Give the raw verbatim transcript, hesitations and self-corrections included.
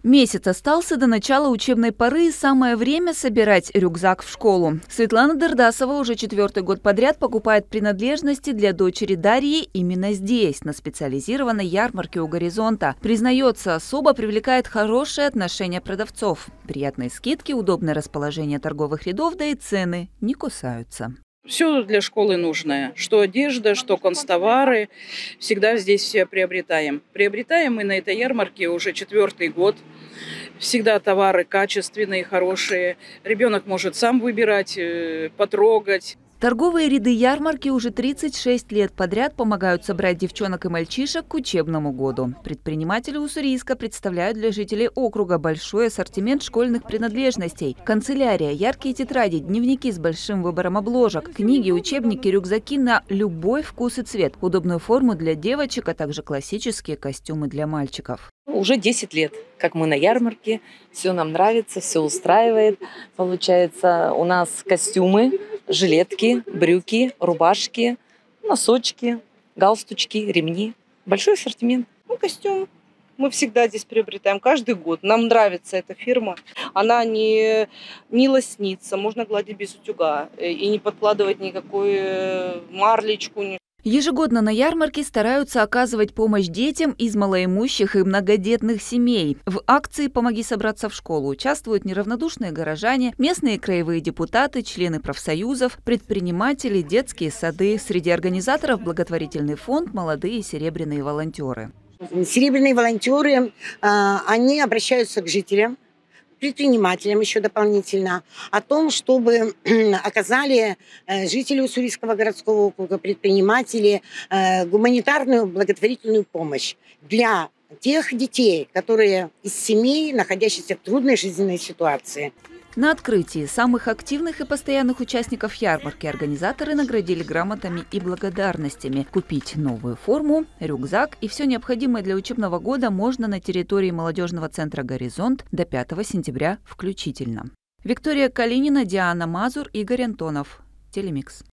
Месяц остался до начала учебной поры, и самое время собирать рюкзак в школу. Светлана Дердасова уже четвертый год подряд покупает принадлежности для дочери Дарьи именно здесь, на специализированной ярмарке у горизонта. Признается, особо привлекает хорошее отношение продавцов. Приятные скидки, удобное расположение торговых рядов, да и цены не кусаются. Все для школы нужное. Что одежда, что констовары. Всегда здесь все приобретаем. Приобретаем мы на этой ярмарке уже четвертый год. Всегда товары качественные, хорошие. Ребенок может сам выбирать, потрогать. Торговые ряды ярмарки уже тридцать шесть лет подряд помогают собрать девчонок и мальчишек к учебному году. Предприниматели Уссурийска представляют для жителей округа большой ассортимент школьных принадлежностей. Канцелярия, яркие тетради, дневники с большим выбором обложек, книги, учебники, рюкзаки на любой вкус и цвет, удобную форму для девочек, а также классические костюмы для мальчиков. Уже десять лет, как мы на ярмарке, все нам нравится, все устраивает. Получается, у нас костюмы, жилетки, брюки, рубашки, носочки, галстучки, ремни. Большой ассортимент. Ну, костюм мы всегда здесь приобретаем, каждый год. Нам нравится эта фирма. Она не, не лоснится, можно гладить без утюга и не подкладывать никакую марлечку. Ежегодно на ярмарке стараются оказывать помощь детям из малоимущих и многодетных семей. В акции «Помоги собраться в школу» участвуют неравнодушные горожане, местные краевые депутаты, члены профсоюзов, предприниматели, детские сады. Среди организаторов благотворительный фонд «Молодые серебряные волонтеры». Серебряные волонтеры, они обращаются к жителям, предпринимателям еще дополнительно, о том, чтобы оказали жители Уссурийского городского округа, предприниматели гуманитарную благотворительную помощь для тех детей, которые из семей, находящихся в трудной жизненной ситуации. На открытии самых активных и постоянных участников ярмарки организаторы наградили грамотами и благодарностями. Купить новую форму, рюкзак и все необходимое для учебного года можно на территории молодежного центра «Горизонт» до пятого сентября включительно. Виктория Калинина, Диана Мазур, Игорь Антонов. Телемикс.